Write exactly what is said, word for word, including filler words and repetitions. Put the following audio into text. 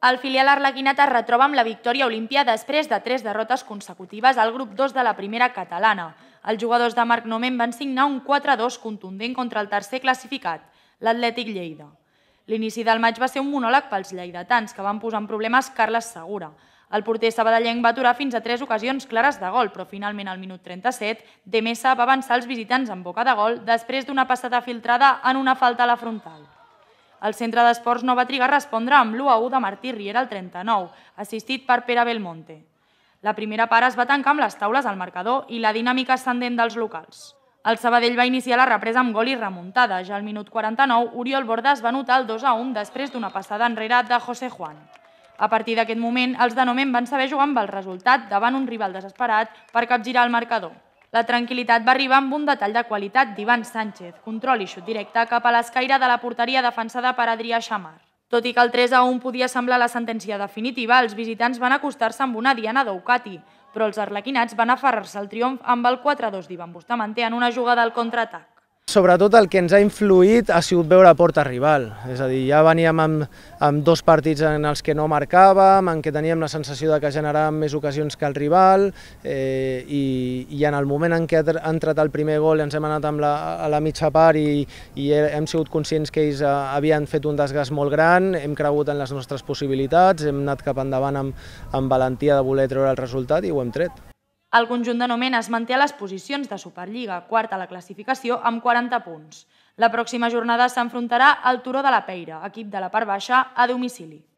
El filial arlequinat es retroba amb la victòria olímpia després de tres derrotes consecutives al grup dos de la primera catalana. Els jugadors de Marc Nomen van signar un quatre a dos contundent contra el tercer classificat, l'Atlètic Lleida. L'inici del maig va ser un monòleg pels lleidatans, que van posar en problemes Carles Segura. El porter sabadellenc va aturar fins a tres ocasions clares de gol, però finalment al minut trenta-set, De Mesa va avançar els visitants en boca de gol després d'una passada filtrada en una falta a la frontal. El centre d'esports no va trigar a respondre amb l'u a u de Martí Riera al trenta-nou, assistit per Pere Belmonte. La primera part es va tancar amb les taules al marcador i la dinàmica ascendent dels locals. El Sabadell va iniciar la represa amb gol i remuntada. Ja al minut quaranta-nou, Oriol Bordas va anotar el dos a un després d'una passada enrere de José Juan. A partir d'aquest moment, els de Nomen van saber jugar amb el resultat davant un rival desesperat per capgirar el marcador. La tranquil·litat va arribar amb un detall de qualitat d'Ivan Sánchez, control i xut directe cap a l'escaire de la porteria defensada per Adrià Xamar. Tot i que el tres a un podia semblar la sentència definitiva, els visitants van acostar-se amb una diana d'Eucati, però els arlequinats van aferrar-se al triomf amb el quatre a dos d'Ivan Bustamante en una jugada al contraatac. Sobretot el que ens ha influït ha sigut veure porta rival, és a dir, ja veníem amb, amb dos partits en els que no marcàvem, en què teníem la sensació de que generàvem més ocasions que el rival eh, i, i en el moment en què ha entrat el primer gol ens hem anat amb la, a la mitja part i, i hem sigut conscients que ells havien fet un desgast molt gran, hem cregut en les nostres possibilitats, hem anat cap endavant amb, amb valentia de voler treure el resultat i ho hem tret. El conjunt de Nomen es manté a les posicions de Superliga, quart a la classificació amb quaranta punts. La pròxima jornada s'enfrontarà al Turó de la Peira, equip de la part baixa, a domicili.